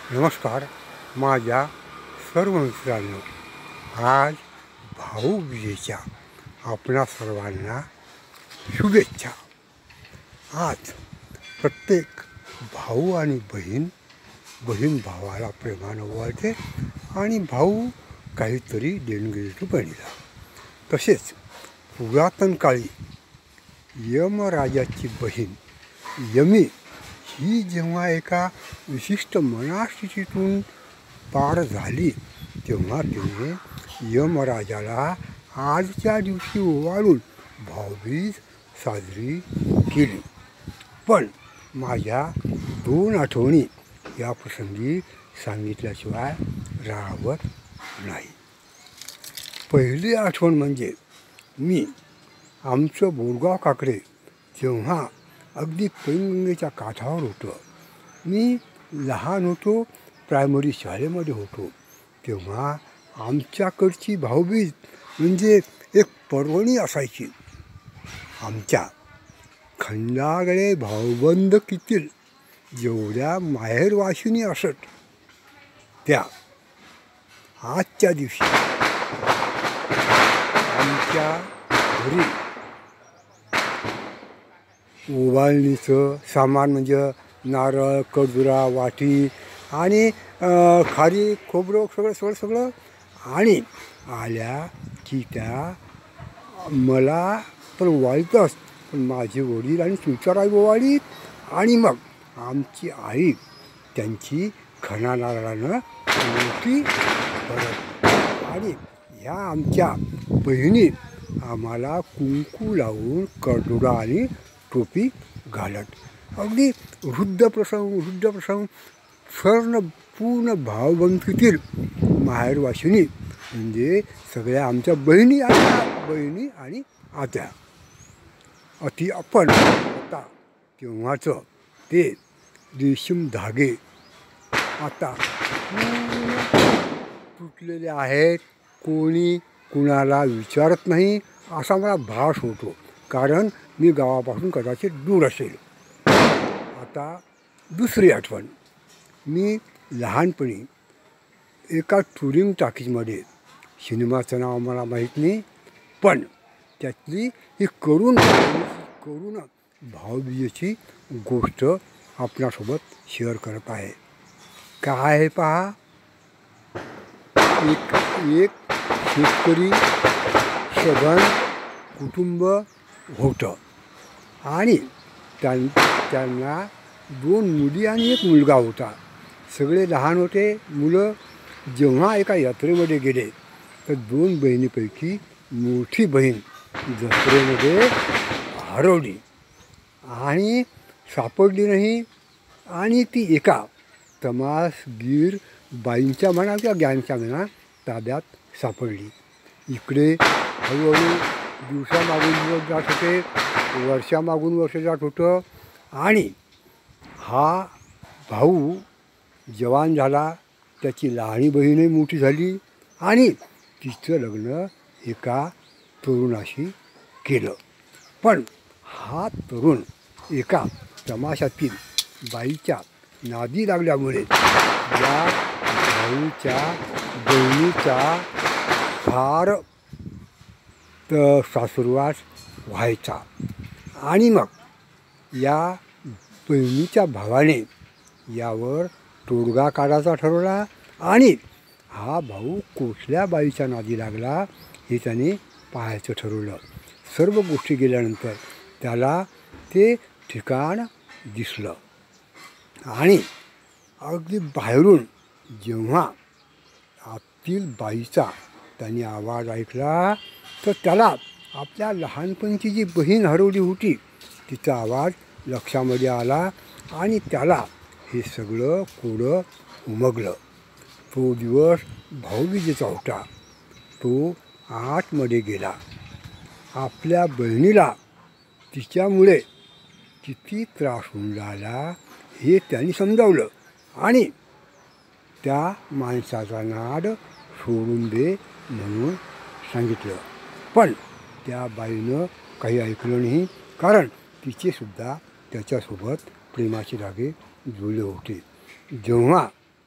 नमस्कार माझ्या सर्व मित्रांनो, आज भाऊबीजेच्या आपणा सर्वांना शुभेच्छा. आज प्रत्येक भाऊ आणि बहीण भावाला प्रेमानं ओवाळते आणि भाऊ काहीतरी देणगी देतो बहिणीला. तसेच पुरातन काळी यमराजाची बहीण यमी ही जेव्हा एका विशिष्ट मनस्थितीतून पार झाली तेव्हा तिने यमराजाला आजच्या दिवशी ओवाळून भाऊबीज साजरी केली. पण माझ्या 2 आठवणी या प्रसंगी सांगितल्याशिवाय राहत नाही. पहिली आठवण म्हणजे मी आमचं बोरगाव काकडे जेव्हा अगदी पैनगंगेच्या काठावर होतं, मी लहान होतो, प्रायमरी शाळेमध्ये होतो, तेव्हा आमच्याकडची भाऊबीज म्हणजे एक पर्वणी असायची. आमच्या खंडागळे भाऊबंदकीतील जेवढ्या माहेरवाशिनी असत त्या आजच्या दिवशी आमच्या घरी ओवाळणीचं सामान म्हणजे नारळ, खजुरा, वाटी आणि खारी, खोबरं सगळं आणि आल्या की त्या मला पण ओवाळतंच, पण माझे वडील आणि सुचाराई ओवाळीत आणि मग आमची आई त्यांची खणा नारळानं मोठी करत आणि ह्या आमच्या बहिणी आम्हाला कुंकू लावून कडुडा आणि टोपी घालत. अगदी वृद्ध प्रसंग पूर्ण भावबंदकीतील माहेरवाशिनी म्हणजे सगळ्या आमच्या बहिणी आणि आत्या. पण आता तेव्हाचं ते रेशीम धागे आता तुटलेले आहेत, कोणी कुणाला विचारत नाही असा मला भास होतो, कारण मी गावापासून कदाचित दूर असेल. आता दुसरी आठवण, मी लहानपणी एका टुरिंग टाकीजमध्ये, सिनेमाचं नाव मला माहीत नाही, पण त्यातली ही करून भाऊबीजेची गोष्ट आपणासोबत शेअर करत आहे. काय आहे पहा, एक शेतकरी सधन कुटुंब होतं आणि त्यांना 2 मुली आणि 1 मुलगा होता. सगळे लहान होते मुलं. जेव्हा एका यात्रेमध्ये गेले तर 2 बहिणीपैकी मोठी बहीण जत्रेमध्ये हरवली आणि सापडली नाही आणि ती एका तमासगीर बाईंच्या म्हणा किंवा गँगच्या म्हणा ताब्यात सापडली. इकडे हळूहळू दिवसामागून दिवस जात होते, वर्षामागून वर्ष जात होतं आणि हा भाऊ जवान झाला, त्याची लहानी बहीणही मोठी झाली आणि तिचं लग्न एका तरुणाशी केलं. पण हा तरुण एका तमाशातील बाईच्या नादी लागल्यामुळे या भाऊच्या बहिणीचा फार सासुरवास व्हायचा आणि मग या बहिणीच्या भावाने यावर तोडगा काढायचा ठरवला आणि हा भाऊ कुठल्या बाईच्या नादी लागला हे त्याने पाहायचं ठरवलं. सर्व गोष्टी गेल्यानंतर त्याला ते ठिकाण दिसलं आणि अगदी बाहेरून जेव्हा आतील बाईचा त्याने आवाज ऐकला तर त्याला आपल्या लहानपणीची जी बहीण हरवली होती तिचा आवाज लक्षामध्ये आला आणि त्याला हे सगळं कोडं उमगलं. तो दिवस भाऊबीजेचा होता. तो आतमध्ये गेला. आपल्या बहिणीला तिच्यामुळे किती त्रास होऊन राहिला हे त्यांनी समजावलं आणि त्या माणसाचा नाद सोडून दे म्हणून सांगितलं. पण त्या बाईनं काही ऐकलं नाही, कारण तिचेसुद्धा त्याच्यासोबत प्रेमाचे धागे जुळले होते. जेव्हा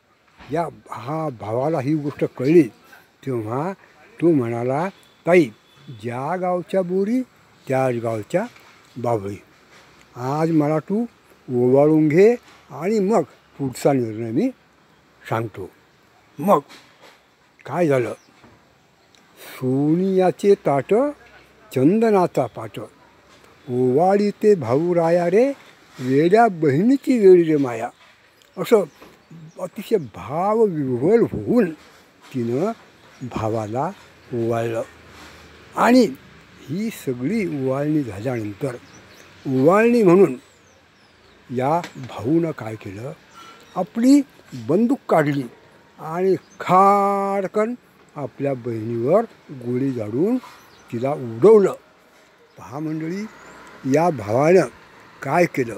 हा भावाला ही गोष्ट कळली तेव्हा तो म्हणाला, ताई ज्या गावच्या बोरी त्याच गावच्या बाबळी. आज मला तू ओवाळून घे आणि मग पुढचा निर्णय मी सांगतो. मग काय झालं, सोनियाचे ताट चंदनाचा पाट, ओवाळी ते भाऊ राया रे, वेड्या बहिणीची वेळी रे माया. असं अतिशय भावविह्वल होऊन तिनं भावाला ओवाळलं. आणि ही सगळी ओवाळणी झाल्यानंतर ओवाळणी म्हणून या भाऊनं काय केलं, आपली बंदूक काढली आणि खाडकन आपल्या बहिणीवर गोळी झाडून तिला उडवलं. पहा मंडळी, या भावानं काय केलं,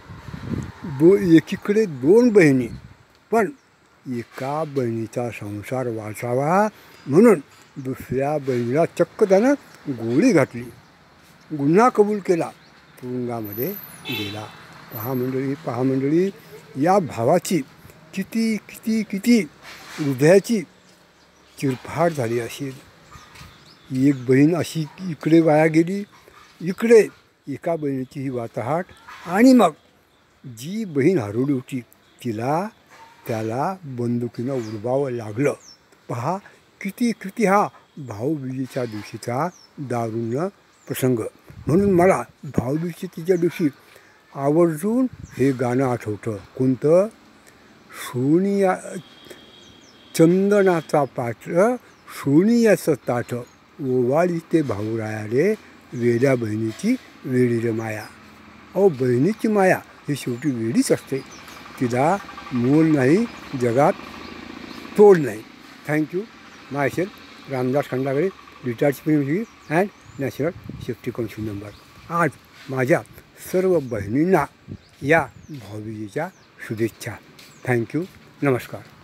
एकीकडे 2 बहिणी, पण एका बहिणीचा संसार वाचावा म्हणून दुसऱ्या बहिणीला चक्क त्यानं गोळी घातली, गुन्हा कबूल केला, तुरुंगामध्ये गेला. पहा मंडळी, या भावाची किती किती किती हृदयाची चिरफाड झाली असेल. एक बहीण अशी इकडे वाया गेली, इकडे एका बहिणीची ही वाताहाट, आणि मग जी बहीण हरवली होती त्याला बंदुकीनं उडवावं लागलं. पहा किती किती हा भाऊबीजेच्या दिवशीचा दारुण प्रसंग. म्हणून मला भाऊबीजेच्या दिवशी आवर्जून हे गाणं आठवतं. कोणतं, सोनिया चंदनाचा पाट सोनियाचं ताट, ओवाळी ते भाऊ राया रे, वेड्या बहिणीची वेडी रे माया. अहो, बहिणीची माया ही शेवटी वेडीच असते, तिला मोल नाही, जगात तोड नाही. Thank you. Myself Ramdas Khandagale, retired supreme and national safety council member. आज माझ्या सर्व बहिणींना या भाऊबीजेच्या शुभेच्छा. थँक्यू. नमस्कार.